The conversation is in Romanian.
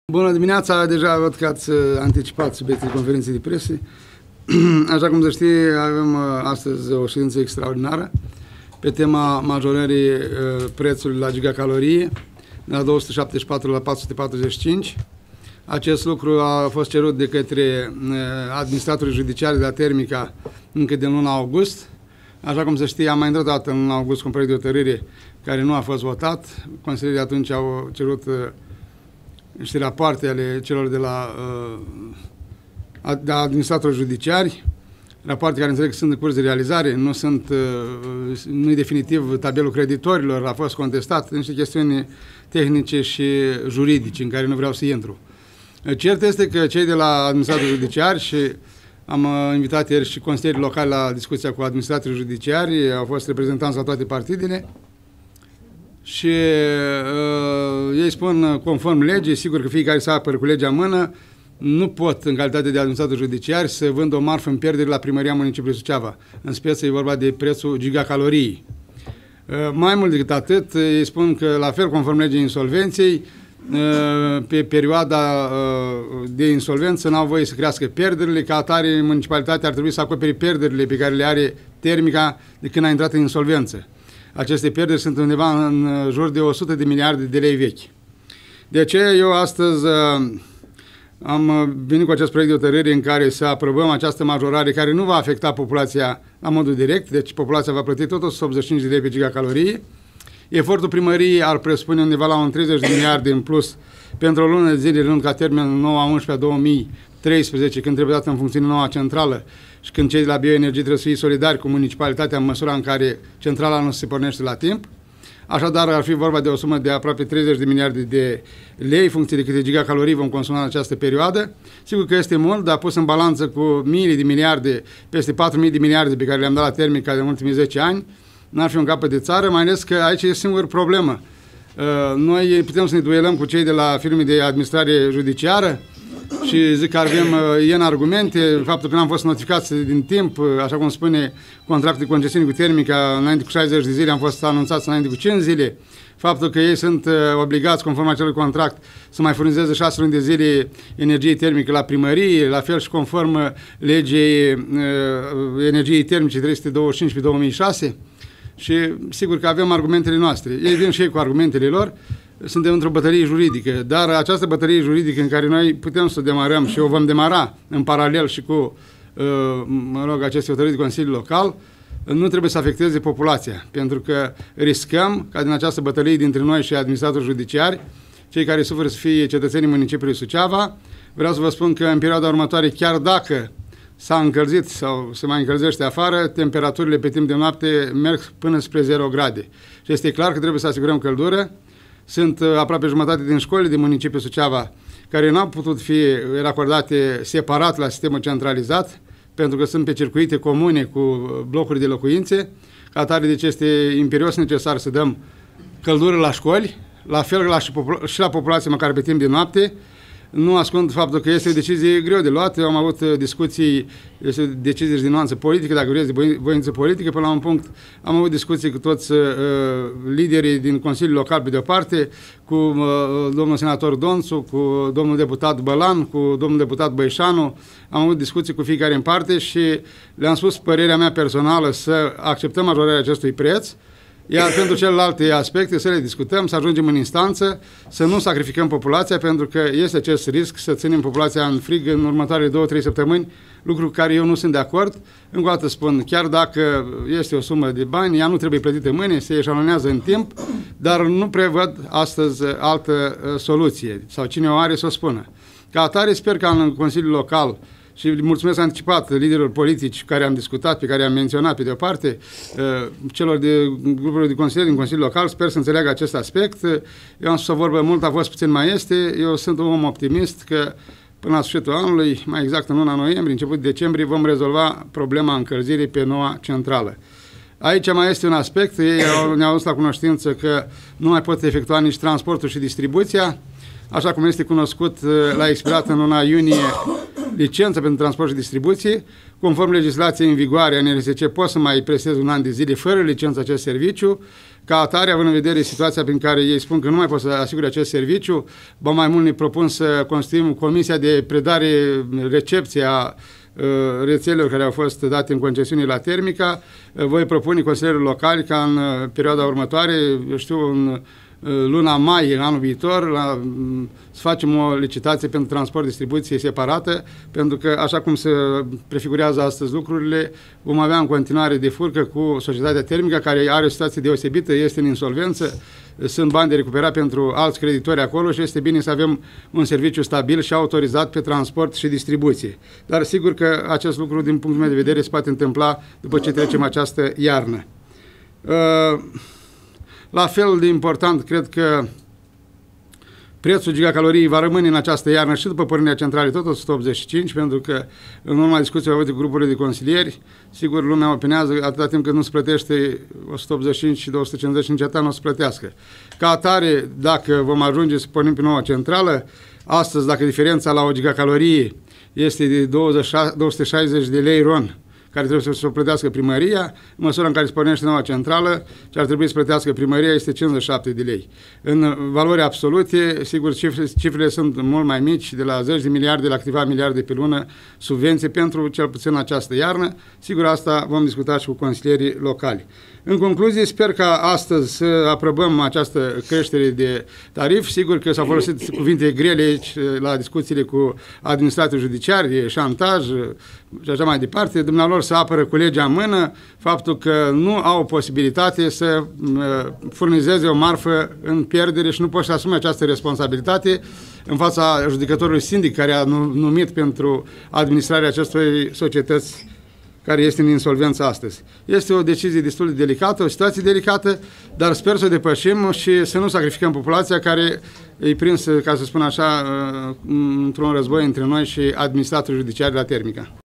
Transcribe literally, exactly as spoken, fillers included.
Bună dimineața, deja văd că ați anticipat subiectul conferinței de presă. Așa cum se știe, avem astăzi o ședință extraordinară pe tema majorării prețului la gigacalorie de la două sute șaptezeci și patru la patru sute patruzeci și cinci. Acest lucru a fost cerut de către administratorii judiciari de la Termica încă din luna august. Așa cum se știe, am mai intrat o dată în luna august cu un proiect de hotărâre care nu a fost votat. Consilierii atunci au cerut niște rapoarte ale celor de la, de la administratorii judiciari, rapoarte care înțeleg că sunt în curs de realizare, nu sunt, nu-i definitiv tabelul creditorilor, a fost contestat, niște chestiuni tehnice și juridice în care nu vreau să intru. Cert este că cei de la administratorii judiciari, și am invitat ieri și consilierii locali la discuția cu administratorii judiciari, au fost reprezentanți la toate partidele, și uh, ei spun, conform legii, sigur că fiecare să apără cu legea în mână, nu pot, în calitate de administrator judiciar, să vând o marfă în pierdere la Primăria Municipiului Suceava. În speță e vorba de prețul gigacaloriei. Uh, mai mult decât atât, ei spun că, la fel, conform legii insolvenței, uh, pe perioada uh, de insolvență n-au voie să crească pierderile, ca atare municipalitatea ar trebui să acopere pierderile pe care le are Termica de când a intrat în insolvență. Aceste pierderi sunt undeva în jur de o sută de miliarde de lei vechi. De aceea eu astăzi uh, am venit cu acest proiect de hotărâre în care să aprobăm această majorare care nu va afecta populația la modul direct, deci populația va plăti tot o sută optzeci și cinci de lei pe gigacalorie. Efortul primăriei ar presupune undeva la un treizeci de miliarde în plus pentru o lună de zile, rând ca termen nouă a unsprezecea a două mii treisprezece, când trebuie dată în funcțiune noua centrală și când cei de la Bioenergie trebuie să fie solidari cu municipalitatea în măsura în care centrala nu se pornește la timp. Așadar, ar fi vorba de o sumă de aproape treizeci de miliarde de lei, funcție de câte gigacalorii vom consuma în această perioadă. Sigur că este mult, dar pus în balanță cu miile de miliarde, peste patru mii de miliarde pe care le-am dat la Termica de ultimii zece ani, n-ar fi un capăt de țară, mai ales că aici e singură problemă. Noi putem să ne duelăm cu cei de la firme de administrare judiciară și zic că avem uh, în argumente, faptul că n-am fost notificați din timp, uh, așa cum spune contractul de concesiune cu Termica, înainte cu șaizeci de zile am fost anunțați înainte cu cinci zile, faptul că ei sunt uh, obligați, conform acelui contract, să mai furnizeze șase luni de zile energie termică la primărie, la fel și conform uh, legii uh, energiei termice trei sute douăzeci și cinci pe două mii șase, și sigur că avem argumentele noastre. Ei vin și ei cu argumentele lor. Suntem într-o bătălie juridică, dar această bătălie juridică în care noi putem să demarăm și o vom demara în paralel și cu, mă rog, aceste hotărâri de Consiliu Local, nu trebuie să afecteze populația, pentru că riscăm ca din această bătălie dintre noi și administratori judiciari, cei care suferă să fie cetățenii municipiului Suceava. Vreau să vă spun că în perioada următoare, chiar dacă s-a încălzit sau se mai încălzește afară, temperaturile pe timp de noapte merg până spre zero grade. Și este clar că trebuie să asigurăm căldură. Sunt aproape jumătate din școlile din municipiul Suceava care nu au putut fi racordate separat la sistemul centralizat, pentru că sunt pe circuite comune cu blocuri de locuințe. Ca atare, deci este imperios necesar să dăm căldură la școli, la fel la și, popula și la populație, măcar pe timp de noapte. Nu ascund faptul că este o decizie greu de luat. Eu am avut discuții, este o decizie de nuanță politică, dacă vreți, de voință politică. Până la un punct am avut discuții cu toți uh, liderii din Consiliul Local pe de-o parte, cu uh, domnul senator Donțu, cu domnul deputat Bălan, cu domnul deputat Băișanu. Am avut discuții cu fiecare în parte și le-am spus părerea mea personală să acceptăm majorarea acestui preț. Iar pentru celelalte aspecte să le discutăm, să ajungem în instanță, să nu sacrificăm populația, pentru că este acest risc să ținem populația în frig în următoarele două, trei săptămâni, lucru cu care eu nu sunt de acord. Încă o dată spun, chiar dacă este o sumă de bani, ea nu trebuie plătită mâine, se eșalonează în timp, dar nu prevăd astăzi altă soluție, sau cine o are să o spună. Ca atare, sper că în Consiliul Local, și mulțumesc anticipat liderilor politici care am discutat, pe care am menționat pe de o parte, celor de grupurile de consilieri din Consiliul Local, sper să înțeleagă acest aspect. Eu am spus o vorbă, mult a fost, puțin mai este. Eu sunt un om optimist că până la sfârșitul anului, mai exact în luna noiembrie, început decembrie, vom rezolva problema încălzirii pe noua centrală. Aici mai este un aspect, ei ne-au adus la cunoștință că nu mai pot efectua nici transportul și distribuția, așa cum este cunoscut, la expirat în luna iunie licență pentru transport și distribuție. Conform legislației în vigoare a N R S C, pot să mai prestez un an de zile fără licență acest serviciu. Ca atare, având în vedere situația prin care ei spun că nu mai pot să asigure acest serviciu, ba mai mult ne propun să constituim comisia de predare, recepție a rețelelor care au fost date în concesiune la Termica. Voi propune consilierilor locali ca în perioada următoare, eu știu, în luna mai, în anul viitor, la, să facem o licitație pentru transport distribuție separată, pentru că, așa cum se prefigurează astăzi lucrurile, vom avea în continuare de furcă cu societatea Termica, care are o situație deosebită, este în insolvență, sunt bani de recuperat pentru alți creditori acolo și este bine să avem un serviciu stabil și autorizat pe transport și distribuție. Dar sigur că acest lucru, din punctul meu de vedere, se poate întâmpla după ce trecem această iarnă. La fel de important, cred că prețul gigacaloriei va rămâne în această iarnă și după pornirea centralei tot o sută optzeci și cinci, pentru că în urma discuției avute cu grupurile de consilieri, sigur, lumea opinează atâta timp cât nu se plătește o sută optzeci și cinci și două sute cincizeci și cinci, nu o să plătească. Ca atare, dacă vom ajunge să pornim pe noua centrală, astăzi, dacă diferența la o gigacalorie este de două sute șaizeci de lei ron, care trebuie să o plătească primăria, în măsura în care se pornește noua centrală, ce ar trebui să plătească primăria este cincizeci și șapte de lei. În valori absolute, sigur, cifre, cifrele sunt mult mai mici, de la zeci de miliarde la câteva miliarde pe lună, subvenții pentru cel puțin această iarnă. Sigur, asta vom discuta și cu consilierii locali. În concluzie, sper ca astăzi să aprobăm această creștere de tarif. Sigur că s-au folosit cuvinte grele aici la discuțiile cu administratorul judiciar, de șantaj și așa mai departe. Dumnealor să apără cu legea în mână faptul că nu au posibilitate să furnizeze o marfă în pierdere și nu pot să asume această responsabilitate în fața judecătorului sindic care a numit pentru administrarea acestei societăți care este în insolvență astăzi. Este o decizie destul de delicată, o situație delicată, dar sper să o depășim și să nu sacrificăm populația care e prinsă, ca să spun așa, într-un război între noi și administratorul judiciar de la Termica.